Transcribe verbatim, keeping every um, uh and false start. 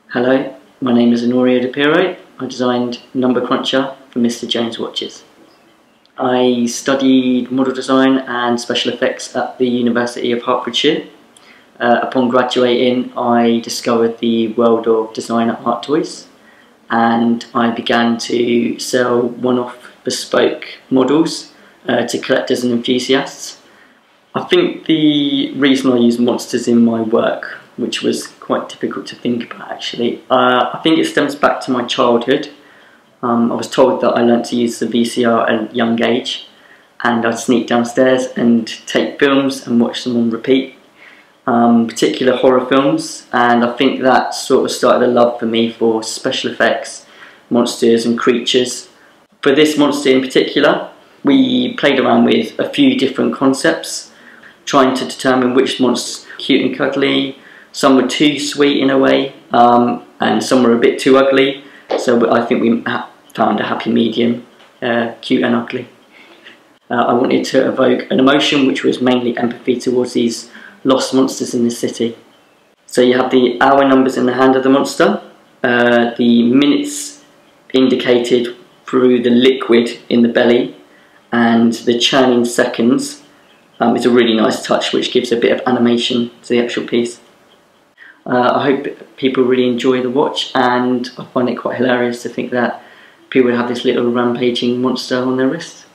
Hello, my name is Onorio D'Epiro. I designed Number Cruncher for Mister Jones watches. I studied model design and special effects at the University of Hertfordshire. Uh, upon graduating, I discovered the world of designer art toys, and I began to sell one-off bespoke models uh, to collectors and enthusiasts. I think the reason I use monsters in my work, which was quite difficult to think about actually, uh, I think it stems back to my childhood. Um, I was told that I learnt to use the V C R at a young age, and I'd sneak downstairs and take films and watch them on repeat, um, particular horror films, and I think that sort of started a love for me for special effects, monsters and creatures. For this monster in particular, we played around with a few different concepts, trying to determine which monsters were cute and cuddly. Some were too sweet in a way, um, and some were a bit too ugly, so I think we found a happy medium, uh, cute and ugly. Uh, I wanted to evoke an emotion which was mainly empathy towards these lost monsters in the city. So you have the hour numbers in the hand of the monster, uh, the minutes indicated through the liquid in the belly, and the churning seconds. Um, it's a really nice touch which gives a bit of animation to the actual piece. Uh, I hope people really enjoy the watch, and I find it quite hilarious to think that people have this little rampaging monster on their wrist.